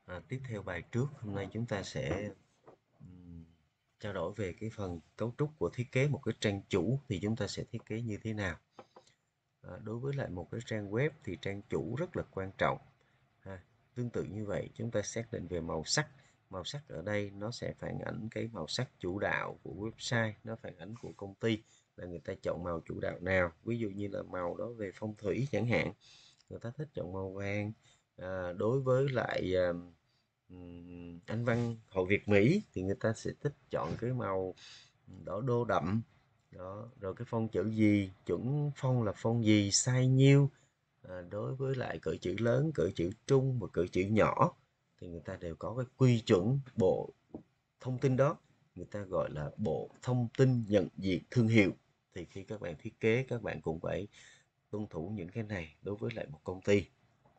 Tiếp theo bài trước, hôm nay chúng ta sẽ ừm, trao đổi về cái phần cấu trúc của thiết kế một cái trang chủ thì chúng ta sẽ thiết kế như thế nào. Đối với lại một cái trang web thì trang chủ rất là quan trọng. Tương tự như vậy, chúng ta xác định về màu sắc. Màu sắc ở đây nó sẽ phản ánh cái màu sắc chủ đạo của website, nó phản ánh của công ty là người ta chọn màu chủ đạo nào. Ví dụ như là màu đó về phong thủy chẳng hạn, người ta thích chọn màu vàng. Đối với lại Anh văn Hội Việt Mỹ thì người ta sẽ thích chọn cái màu đỏ đô đậm đó. Rồi cái phông chữ gì, chuẩn phông là phông gì, size nhiêu. Đối với lại cỡ chữ lớn, cỡ chữ trung và cỡ chữ nhỏ thì người ta đều có cái quy chuẩn bộ thông tin đó, người ta gọi là bộ thông tin nhận diện thương hiệu. Thì khi các bạn thiết kế, các bạn cũng phải tuân thủ những cái này đối với lại một công ty.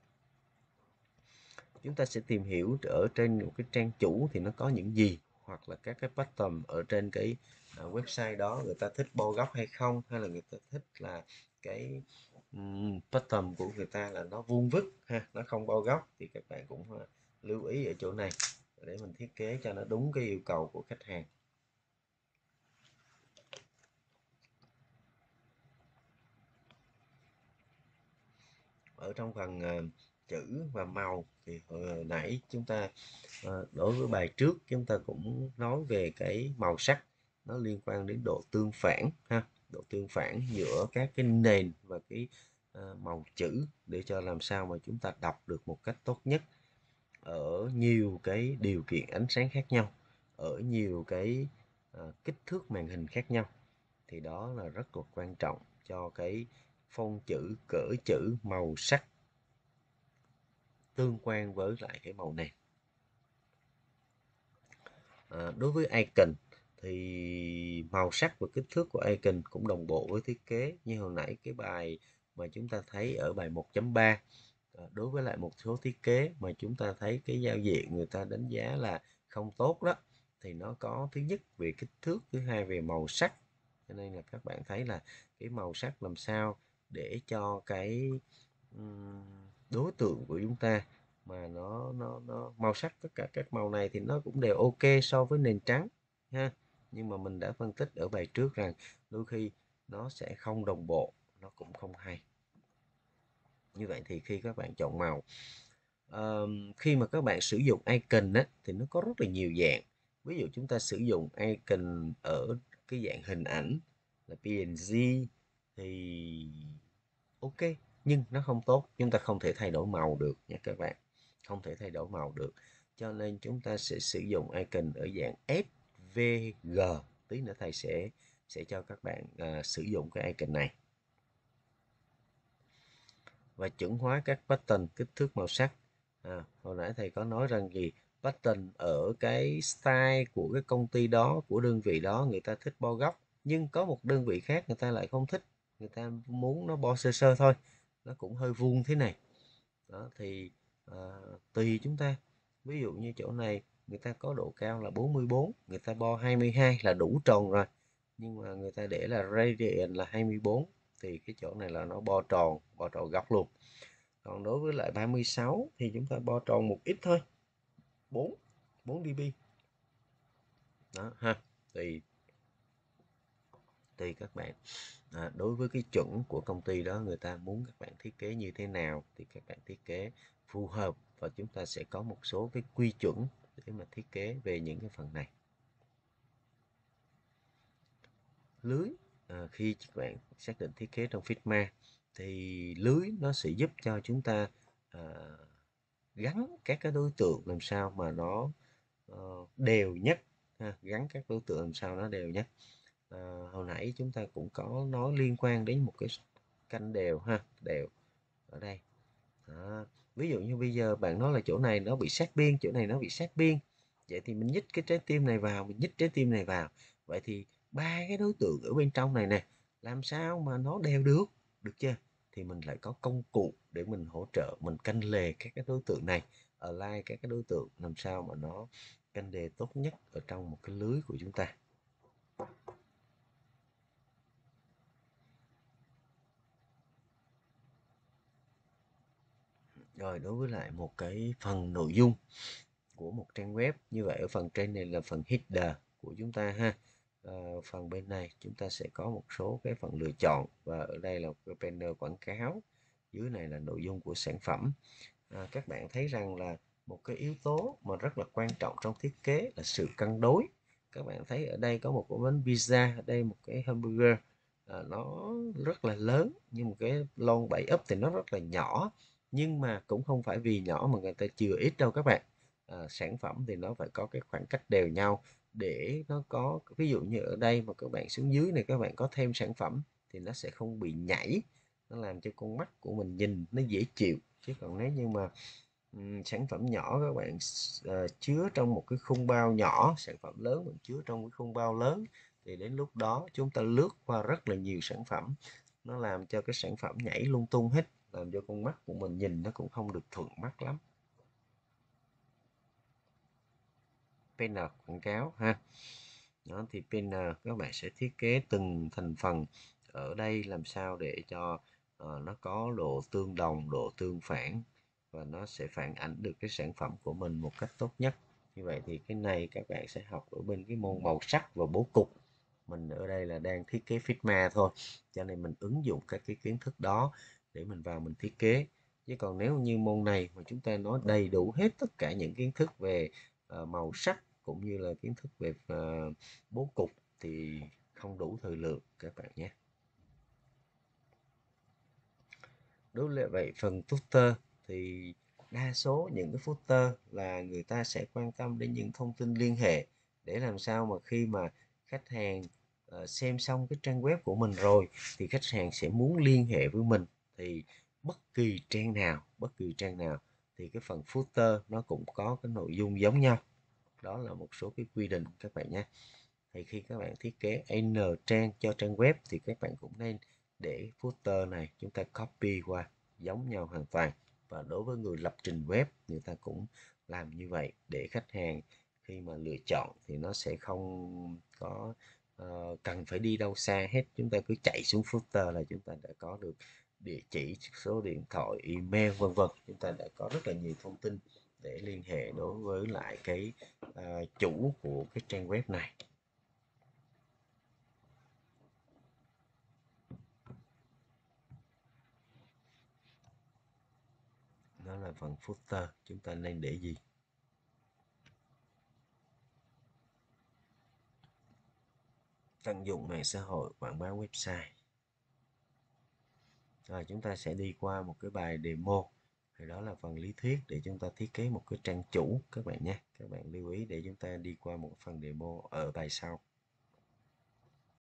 Chúng ta sẽ tìm hiểu ở trên một cái trang chủ thì nó có những gì, hoặc là các cái bottom ở trên cái website đó người ta thích bo góc hay không, hay là người ta thích là cái bottom của người ta là nó vuông vức ha, nó không bo góc. Thì các bạn cũng lưu ý ở chỗ này để mình thiết kế cho nó đúng cái yêu cầu của khách hàng. Ở trong phần chữ và màu thì hồi nãy chúng ta đối với bài trước chúng ta cũng nói về cái màu sắc, nó liên quan đến độ tương phản ha, độ tương phản giữa các cái nền và cái màu chữ, để cho làm sao mà chúng ta đọc được một cách tốt nhất ở nhiều cái điều kiện ánh sáng khác nhau, ở nhiều cái kích thước màn hình khác nhau. Thì đó là rất là quan trọng cho cái phông chữ, cỡ chữ, màu sắc tương quan với lại cái màu nền. Đối với icon thì màu sắc và kích thước của icon cũng đồng bộ với thiết kế như hồi nãy cái bài mà chúng ta thấy ở bài 1.3. Đối với lại một số thiết kế mà chúng ta thấy cái giao diện người ta đánh giá là không tốt đó, thì nó có thứ nhất về kích thước, thứ hai về màu sắc. Cho nên là các bạn thấy là cái màu sắc làm sao để cho cái đối tượng của chúng ta mà nó màu sắc tất cả các màu này thì nó cũng đều ok so với nền trắng ha. Nhưng mà mình đã phân tích ở bài trước rằng đôi khi nó sẽ không đồng bộ, nó cũng không hay. Như vậy thì khi các bạn chọn màu, khi mà các bạn sử dụng icon á, thì nó có rất là nhiều dạng. Ví dụ chúng ta sử dụng icon ở cái dạng hình ảnh là PNG thì ok, nhưng nó không tốt, chúng ta không thể thay đổi màu được nha các bạn, không thể thay đổi màu được. Cho nên chúng ta sẽ sử dụng icon ở dạng SVG. Tí nữa thầy sẽ cho các bạn sử dụng cái icon này. Và chuẩn hóa các button kích thước màu sắc. Hồi nãy thầy có nói rằng gì, button ở cái style của cái công ty đó, của đơn vị đó người ta thích bo góc, nhưng có một đơn vị khác người ta lại không thích, người ta muốn nó bo sơ sơ thôi, nó cũng hơi vuông thế này đó. Thì tùy chúng ta, ví dụ như chỗ này người ta có độ cao là 44, người ta bo 22 là đủ tròn rồi, nhưng mà người ta để là radian là 24 thì cái chỗ này là nó bo tròn góc luôn. Còn đối với lại 36 thì chúng ta bo tròn một ít thôi, 4 4 dB đó ha. Tùy các bạn. Đối với cái chuẩn của công ty đó, người ta muốn các bạn thiết kế như thế nào thì các bạn thiết kế phù hợp, và chúng ta sẽ có một số cái quy chuẩn để mà thiết kế về những cái phần này. Lưới, khi các bạn xác định thiết kế trong Figma thì lưới nó sẽ giúp cho chúng ta à, gắn các cái đối tượng làm sao mà nó đều nhất ha, gắn các đối tượng làm sao nó đều nhất. Hồi nãy chúng ta cũng có nói liên quan đến một cái canh đều ha, đều ở đây đó. Ví dụ như bây giờ bạn nói là chỗ này nó bị sát biên, chỗ này nó bị sát biên, vậy thì mình nhích cái trái tim này vào, mình nhích trái tim này vào, vậy thì ba cái đối tượng ở bên trong này nè làm sao mà nó đều được, được chưa? Thì mình lại có công cụ để mình hỗ trợ, mình canh lề các cái đối tượng này, align các cái đối tượng làm sao mà nó canh đề tốt nhất ở trong một cái lưới của chúng ta. Rồi đối với lại một cái phần nội dung của một trang web, như vậy ở phần trên này là phần header của chúng ta ha. Phần bên này chúng ta sẽ có một số cái phần lựa chọn, và ở đây là một cái banner quảng cáo, dưới này là nội dung của sản phẩm. Các bạn thấy rằng là một cái yếu tố mà rất là quan trọng trong thiết kế là sự cân đối. Các bạn thấy ở đây có một cái bánh pizza, ở đây một cái hamburger, nó rất là lớn, nhưng một cái lon 7 ấp thì nó rất là nhỏ. Nhưng mà cũng không phải vì nhỏ mà người ta chừa ít đâu các bạn. Sản phẩm thì nó phải có cái khoảng cách đều nhau, để nó có, ví dụ như ở đây mà các bạn xuống dưới này các bạn có thêm sản phẩm thì nó sẽ không bị nhảy, nó làm cho con mắt của mình nhìn nó dễ chịu. Chứ còn nếu như mà sản phẩm nhỏ các bạn chứa trong một cái khung bao nhỏ, sản phẩm lớn mình chứa trong cái khung bao lớn, thì đến lúc đó chúng ta lướt qua rất là nhiều sản phẩm, nó làm cho cái sản phẩm nhảy lung tung hết, làm cho con mắt của mình nhìn nó cũng không được thuận mắt lắm. Banner quảng cáo ha. Đó thì banner các bạn sẽ thiết kế từng thành phần ở đây làm sao để cho nó có độ tương đồng, độ tương phản, và nó sẽ phản ảnh được cái sản phẩm của mình một cách tốt nhất. Như vậy thì cái này các bạn sẽ học ở bên cái môn màu sắc và bố cục. Mình ở đây là đang thiết kế Figma thôi, cho nên mình ứng dụng các cái kiến thức đó để mình vào mình thiết kế. Chứ còn nếu như môn này mà chúng ta nói đầy đủ hết tất cả những kiến thức về màu sắc cũng như là kiến thức về bố cục thì không đủ thời lượng các bạn nhé. Đối với vậy phần footer thì đa số những cái footer là người ta sẽ quan tâm đến những thông tin liên hệ, để làm sao mà khi mà khách hàng xem xong cái trang web của mình rồi thì khách hàng sẽ muốn liên hệ với mình, thì bất kỳ trang nào thì cái phần footer nó cũng có cái nội dung giống nhau. Đó là một số cái quy định các bạn nhé. Thì khi các bạn thiết kế N trang cho trang web thì các bạn cũng nên để footer này chúng ta copy qua, giống nhau hoàn toàn. Và đối với người lập trình web, người ta cũng làm như vậy, để khách hàng khi mà lựa chọn thì nó sẽ không có cần phải đi đâu xa hết. Chúng ta cứ chạy xuống footer là chúng ta đã có được địa chỉ, số điện thoại, email vân vân. Chúng ta đã có rất là nhiều thông tin để liên hệ đối với lại cái chủ của cái trang web này. Đó là phần footer, chúng ta nên để gì? Tận dụng mạng xã hội quảng bá website. Rồi chúng ta sẽ đi qua một cái bài demo. Thì đó là phần lý thuyết để chúng ta thiết kế một cái trang chủ các bạn nhé. Các bạn lưu ý để chúng ta đi qua một phần demo ở bài sau.